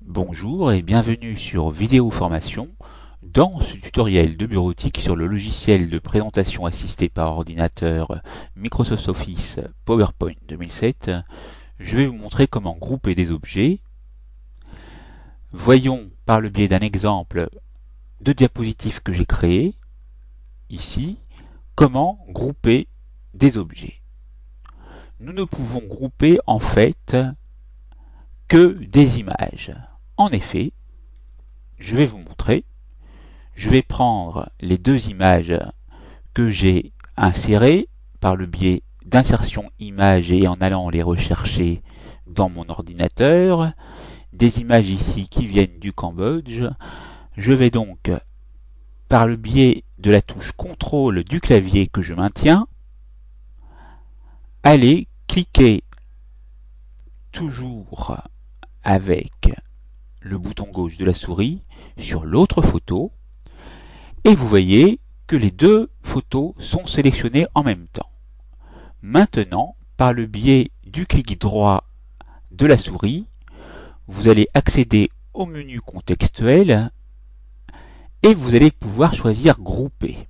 Bonjour et bienvenue sur Vidéo Formation. Dans ce tutoriel de bureautique sur le logiciel de présentation assistée par ordinateur Microsoft Office PowerPoint 2007, je vais vous montrer comment grouper des objets. Voyons par le biais d'un exemple de diapositive que j'ai créé, ici, comment grouper des objets. Nous ne pouvons grouper en fait que des images. En effet, je vais vous montrer. Je vais prendre les deux images que j'ai insérées par le biais d'insertion images et en allant les rechercher dans mon ordinateur. Des images ici qui viennent du Cambodge. Je vais donc, par le biais de la touche CTRL du clavier que je maintiens, aller cliquer toujours avec le bouton gauche de la souris sur l'autre photo et vous voyez que les deux photos sont sélectionnées en même temps. Maintenant, par le biais du clic droit de la souris, vous allez accéder au menu contextuel et vous allez pouvoir choisir grouper.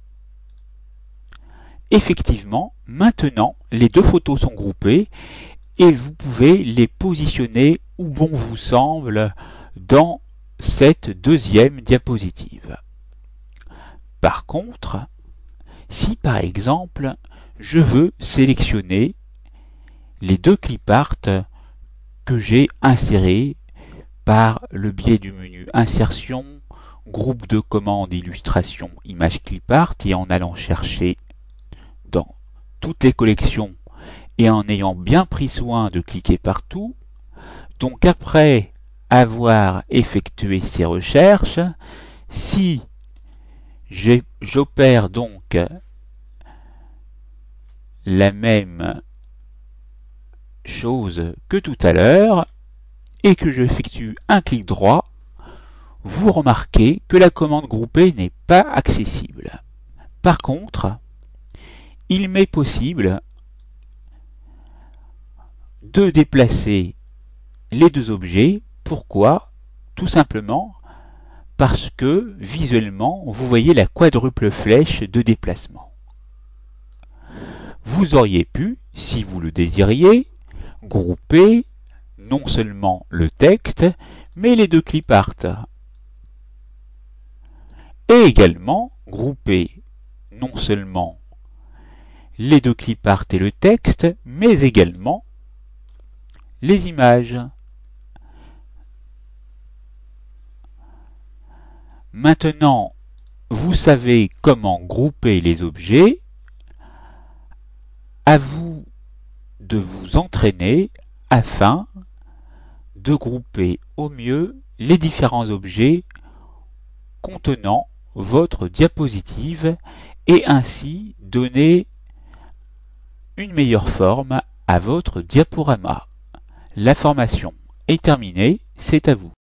Effectivement, maintenant, les deux photos sont groupées et vous pouvez les positionner où bon vous semble dans cette deuxième diapositive. Par contre, si par exemple, je veux sélectionner les deux clip art que j'ai insérés par le biais du menu Insertion, groupe de commandes, illustration, image clip art et en allant chercher dans toutes les collections et en ayant bien pris soin de cliquer partout. Donc après avoir effectué ces recherches, si j'opère donc la même chose que tout à l'heure et que j'effectue un clic droit, vous remarquez que la commande grouper n'est pas accessible. Par contre, il m'est possible de déplacer les deux objets. Pourquoi? Tout simplement parce que visuellement, vous voyez la quadruple flèche de déplacement. Vous auriez pu, si vous le désiriez, grouper non seulement le texte, mais les deux clip art. Et également grouper non seulement les deux clip art et le texte, mais également les images. Maintenant, vous savez comment grouper les objets. À vous de vous entraîner afin de grouper au mieux les différents objets contenant votre diapositive et ainsi donner une meilleure forme à votre diaporama. La formation est terminée, c'est à vous.